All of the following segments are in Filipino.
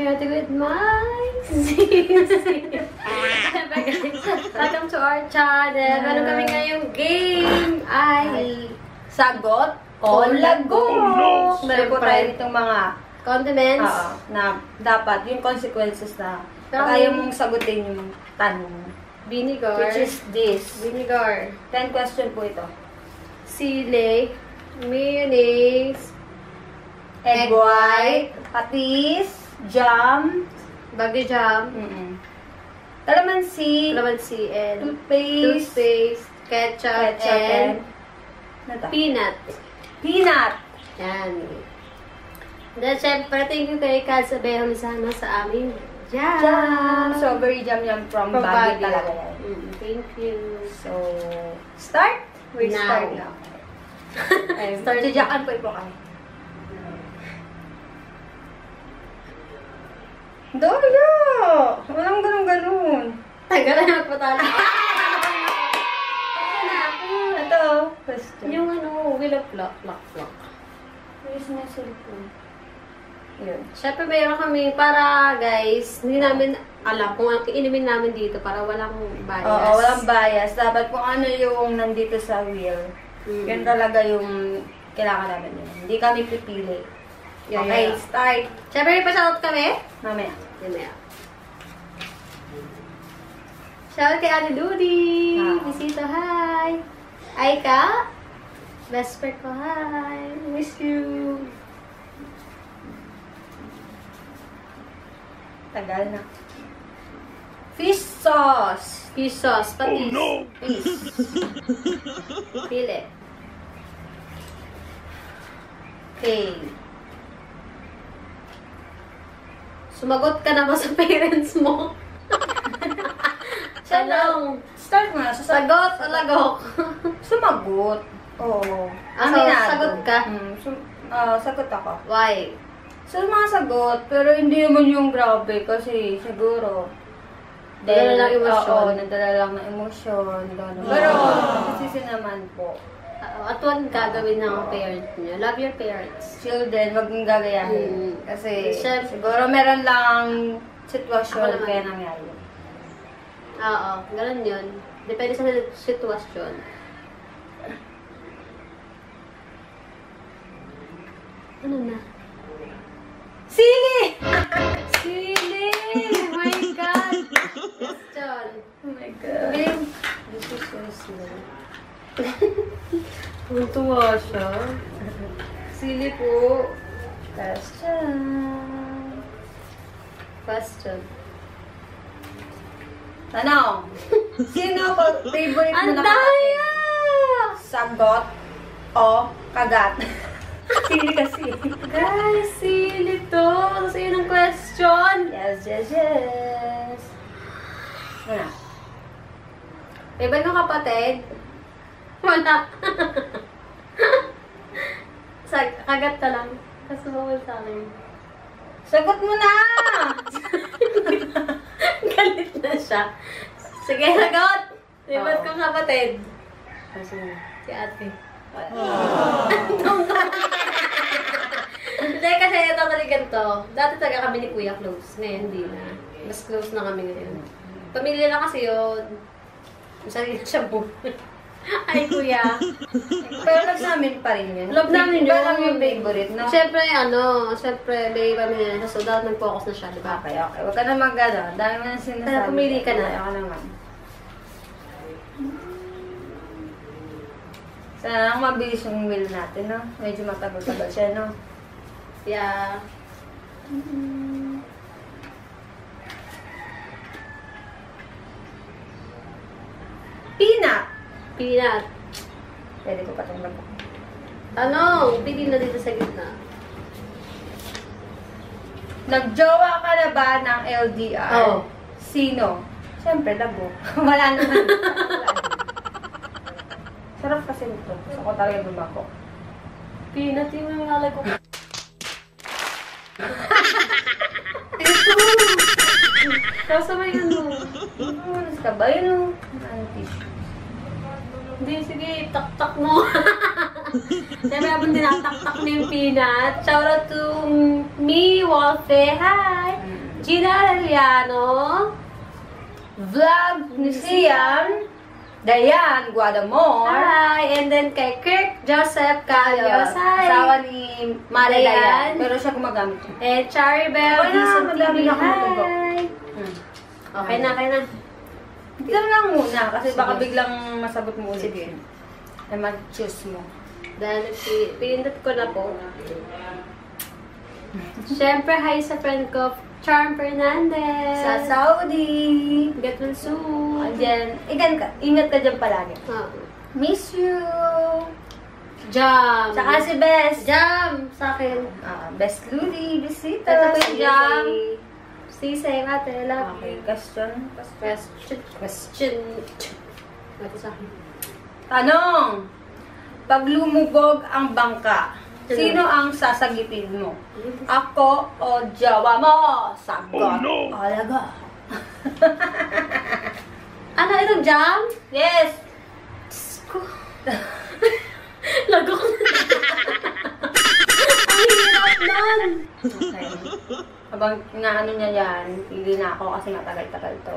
here with my sissy. Welcome to our channel. Meron kami ngayong game ay sagot o lagos. Meron po tayo ditong mga condiments na dapat yung consequences na kaya mong sagutin yung tanong. Vinegar. Which is this. Vinegar. 10 question po ito. Sili. Mayonnaise. Egg white. Patis. Jam. Bagyo jam. Calamansi. Calamansi and Toothpaste. ketchup and peanut. Peanut. Yan. Then, syempre, thank you kay Kaz Abehon sana sa aming jam. Strawberry jam yan from Baguio talaga yan. Thank you. So, start? We Now. start now. Start. Tidyakan po ito kayo. Dolo! Walang ganun-ganun. Tagal na magpatalo. Ito. Question. Yung wheel of luck. Where's my cellphone? Yun. Siyempre, mayroon kami para, guys, hindi namin alam kung ang inumin namin dito para walang bias. Oo, walang bias. Dapat kung ano yung nandito sa wheel, yun talaga yung kailangan namin yun. Hindi kami pipili. Okay, start. Siyempre, pa-shoutout kami. Mamaya. Mamaya. Shoutout kay Ate Ludi. Bisita, hi. Aika. Best friend ko, hi. Miss you. Tagal na. Fish sauce. Fish sauce, patis. Oh no! Fish. Pili. Okay. Sumagot ka naman sa parents mo. Tanong. Start mo na. Sagot o lagok? Sumagot. Oo. Sagot ka? Sagot ako. Why? So, mga sagot, pero hindi naman yung grabe kasi siguro. Nadala lang emosyon. Oo, nadala lang ng emosyon. Pero, nasisi naman po. At huwag gagawin ng parent niyo. Love your parents. Children, wag mong gagayahin. Kasi, siguro meron lang sitwasyon kaya nangyari. Oo, ganun yun. Depende sa sitwasyon. Ano na? Sili! Sili! Oh my God! Question. Oh my God. This is so slow. Tuntua siya. Sili po. Question. Tanong. Sino po favorite mo na Andaya! sagot o kagat? Sili kasi. Guys, sili to. Kasi yun ang question. Yes. Ano? Iba nung kapatid? Wala. Kagat ka lang. Kasi bawal sa akin. Sagot mo na! Galit na siya. Sige, sagot! Iba't kong kapatid. Si ate. Hindi kasi ito kasi ganito. Dati talaga kami ni Kuya close. Ngayon hindi na. Mas close na kami ngayon. Pamilya lang kasi yun. Masarili siya po. Ay, Kuya. Pero love namin pa rin yun. Love namin yun. Iba lang yung favorite, no? Siyempre, siyempre, may pamilya na. So, dapat nag-focus na siya, di ba? Okay. Huwag ka na mag-ano. Dami mo na sinasabi. Kaya pumili ka na. Ako naman. Sana lang mabilis yung wheel natin, no? Medyo matagal-tagal siya, no? Yeah. Peanut! Peanut. Pwede ko pa itong labo. Pili na dito sa gitna. Nagjowa ka na ba ng LDR? Oo. Sino? Siyempre, labo. Wala naman. Sarap kasi nito. Gusto ko talaga lumako. Peanut yung nangalay ko. Ito! Kaso may ano. Ano ka ba? Yun o. Ano tissue? Hindi, sige, tak-tak mo. Siyempre, habang tinatak-tak mo yung peanut. Shoutout to me, Wolfe. Hi! Gina Arellano. Vlog ni Sian. Dayan Guadamor. Hi! And then kay Kirk Joseph Calios. Hi! Asawa ni Mare Dayan. Pero siya gumagamit. And Charibel. Okay na, madami na akong natubo. Hi! Okay na, okay na. Hindi ka lang muna kasi baka biglang masagot mo ulit. Sige. Na mag-choose mo. Dahil pinindot ko na po. Siyempre, hi sa friend ko, Charm Fernandez. Sa Saudi. Get well soon. Andyan. Ingat ka dyan palagi. Miss you. Jam. Saka si Best. Jam sa akin. Best Ludi. Bisita. Ito po si yung Jam. Sisay, ate, love. Okay, question. Question. Ito sa akin. Tanong. Pag lumubog ang bangka, sino ang sasagitin mo? Ako o jowa mo? Sagot. Oh, no. Alaga. Ano ito, Jam? Yes. Diyos ko. Lago ko na. Ang hirap nun. Okay. Habang inaano niya yan, pili na ako kasi matagal-tagal to.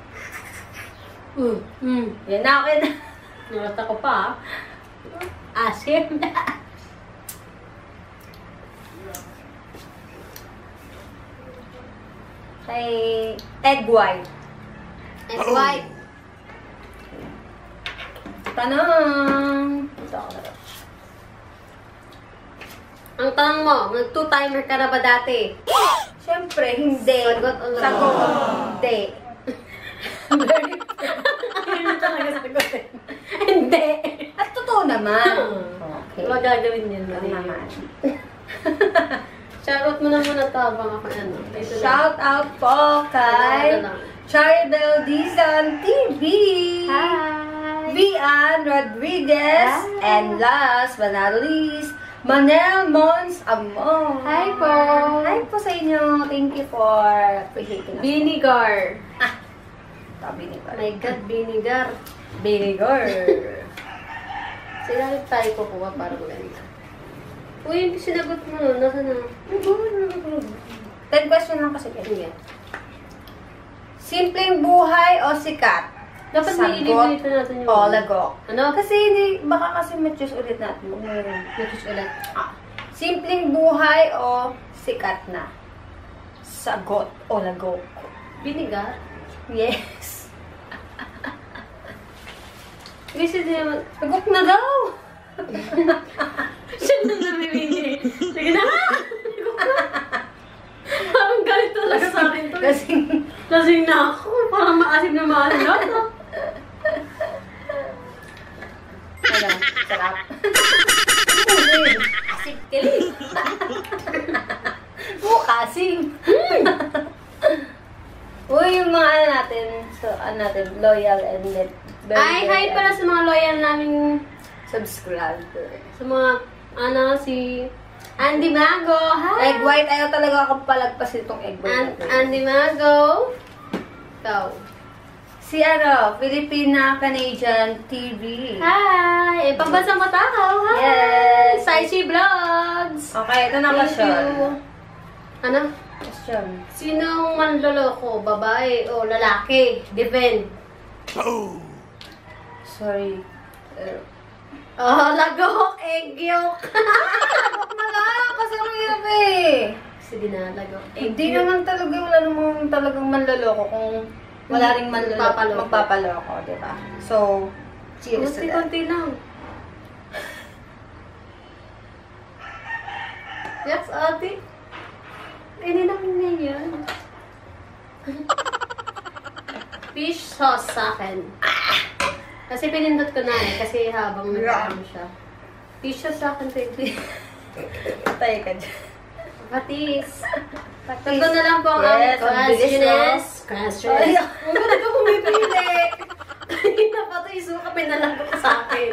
Yan na, okay na. Nalata ko pa. Asim na. Kay egg white. Egg white. Tanong. Ito ako na to. Ang tanong mo, nag-two-timer ka na ba dati? Siyempre, hindi. Sagot o lagot? Sagot. Hindi. Hindi talaga sagutin. Hindi. At totoo naman. Okay. Huwag gagawin yun. Ito naman. Shoutout mo na muna ito habang ako ano. Shout out po kay Charibel Dizan TV. Hi! Vian Rodriguez. Hi. And last but not least, Manel Mons Amor. Hi po! Hi po sa inyo. Thank you for appreciating us. Vinegar. Vinegar. My God, vinegar. Vinegar. Sinalit tayo kukuha para maganda. Uy, yung sinagot mo nun. Nasa na? 10 question lang kasi. Sige. Simpleng buhay o sikat? Dapat may i-eliminate na natin yung... O lagok. Ano? Kasi hindi, baka kasi ma-choose ulit natin. Matus ulit. Simpleng buhay o sikat na? Sagot o lagok? Vinegar? Yes. Kasi di naman... Lagok na daw! Siya na namimili. Sige na nga! Parang galit talaga sa akin to. Lasing na ako. Parang maasim na maasim na ito. Ano? Sarap. Asim kilig. Asim. Uy, yung mga ano natin, loyal and very Ay, hi loyal pala sa mga loyal naming subscriber. sa mga, si Andy Mago. Hi! Egg white, ayaw talaga ako palagpas itong egg white. Andy Mago. Ikaw. Si Filipina-Canadian TV. Hi! Pambansang matakaw. Hi! Yes! Saichi Vlogs. Okay, ito na Thank question. you. Ano? Question. Sinong manloloko? Babae o lalaki? Defend. Sorry. Lagok, egg yolk. Lagok na lang, kasi ang hirap eh. Sige na, lagok, egg Hindi yolk. naman talaga, wala namang talagang manloloko kung wala rin manloloko, magpapaloko, di ba? So, cheers to that. Kunti-kunti lang. Yes, ate. Hindi namin na yun. Fish sauce sa akin. Kasi pinindot ko na eh. Kasi habang nagkaano siya. Fish sauce sa akin, baby. Patay ka dyan. Patis. Tatlo na lang po ang Yes, aming ang bilis, no? Questions. Ay, Huwag ka na pumipili. Kanina pa ito yung suka, pinalago ka sa akin.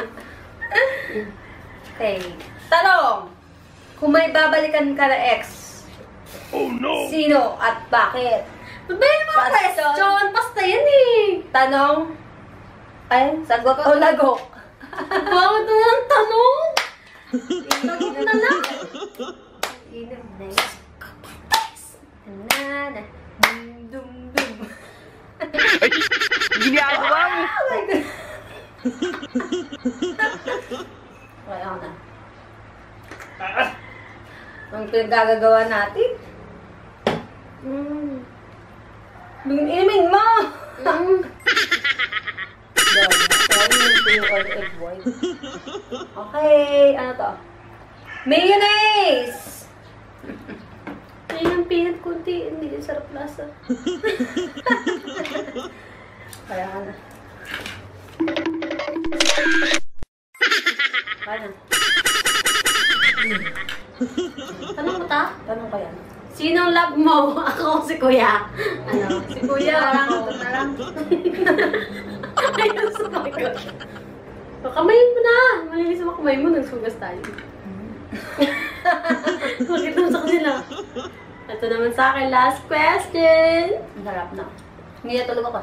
Okay. Tanong! Kung may babalikan ka na ex, Oh no! sino at bakit? Babayin mo ang Question. question. Basta yan eh. Tanong? Ay, sagot o lagok? Bakit naman tanong? Sagot na lang. Inom na yun. Nana. Dum dum. Ginagawa mo! Wala ko na. Ang pinagagagawa natin. Inumin mo! Okay, ano to? Mayonnaise! Ayun ang peanut kunti. Hindi din sarap lasa. Kaya ka na. Kaya na. Tanong mo ta? Tanong ka yan. Sinong love mo? Ako si Kuya. Ano? Si Kuya. Ito na lang. Ayun sa ko. Kamayin mo na. Malinis mo kamay mo. Nagsugas tayo. Bakit naman sa kanila? Ito naman sa akin. Last question. Ang sarap na. Hindi na tulog ako.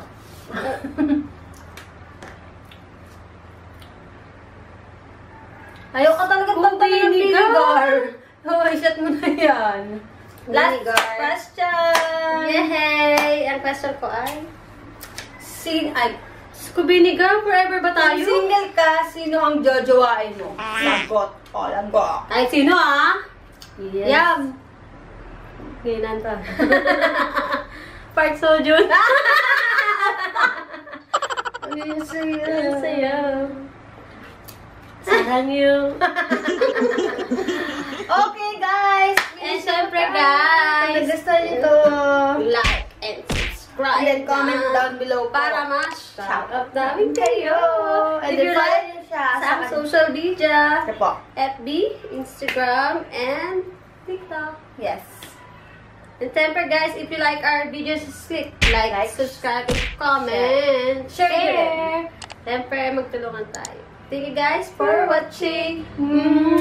Ayaw ka talaga Kung pagpala ng vinegar. vinegar. Oh, shot mo na yan. Last Vinegar. question. Yay! Ang question ko ay... Ay, Vinegar, forever ba kung tayo? single ka, sino ang jojowain mo? Sagot. O, lagot. Ay, sino ah? Yes. Yam! Ganyan to. Park Sojun. Ano sa'yo? Ano sa'yo? Sarang you. Okay, guys. And syempre, guys, Kung nagustuhan nyo to, like and subscribe. and comment down below po. Para ma-shout out namin kayo. And If you follow like nyo siya sa sa social media, Ito po. FB, Instagram, and TikTok. Yes. And syempre guys, if you like our videos, click like, subscribe, comment, Share. share. Syempre, magtulungan tayo. Thank you guys for watching.